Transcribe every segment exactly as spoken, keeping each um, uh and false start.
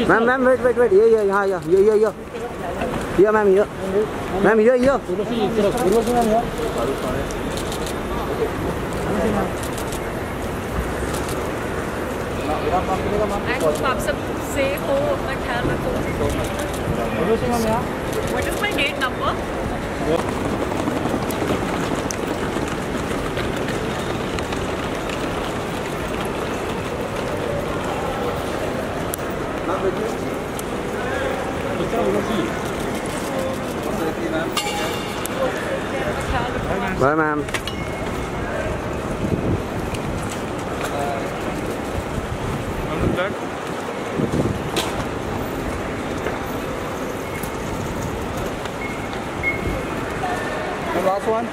Ma'am ma'am wait wait wait ये ये यहाँ ये ये ये ये मैम ये मैम ये ये आप सब सेफ हो, अपना ख्याल रखो। What is my gate number? Bye ma'am. The last one.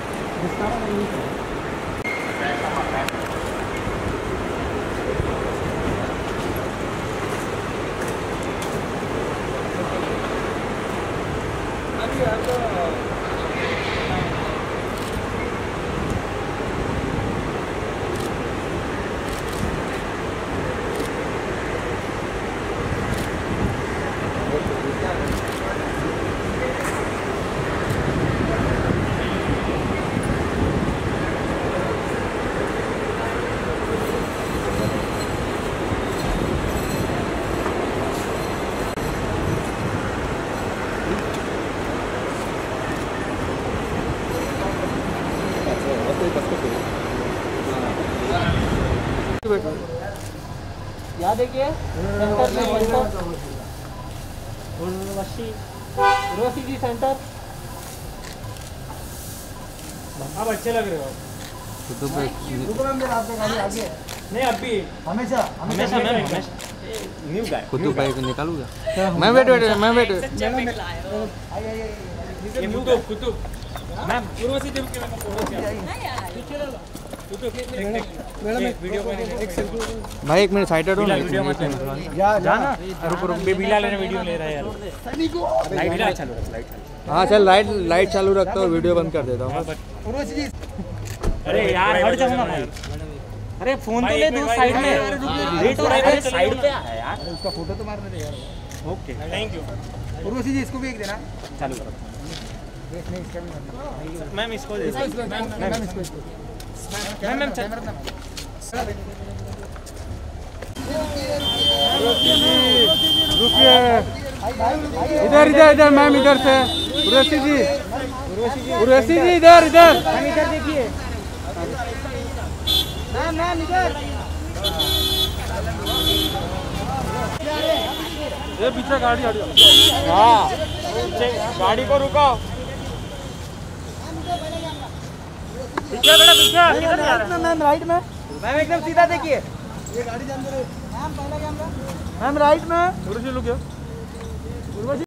यहाँ देखिए उर्वशी जी सेंटर। आप अच्छे लग रहे हो। नहीं अभी हमेशा हमेशा न्यू गाय कुतुब भाई को निकालूंगा मैं। वेट वेट मैं वेट कुतुब मैम उर्वशी देव के भाई एक मिनट साइड हटो ना। वीडियो मत जाना रुक रुक बेबीला लेने वीडियो ले रहा है यार। लाइट चालू रख लाइट। हाँ चल लाइट लाइट चालू रखता हूँ, वीडियो बंद कर देता हूँ। अरे यार हट जाओ ना भाई। अरे फोन तो ले दो साइड में। लेट हो रहा है साइड पे है यार। उसका फोटो तो मारने दे यार। Okay thank you. Urvashi ji इसको भी एक देना। चालू करो। मैम इसको दे। मैम इसको मैम मैम रुकिए इधर इधर इधर मैम इधर से। उर्वशी जी उर्वशी जी इधर इधर मैम इधर देखिए। मैम मैम इधर ये पीछे गाड़ी गाड़ी हाँ गाड़ी को रुकाओ। पीछे बेटा पीछे किधर जा रहा है? मैम राइट में। मैम एकदम सीधा देखिए। ये गाड़ी जान दे। मैम पहला कैमरा। मैम राइट में। उर्वशी लुक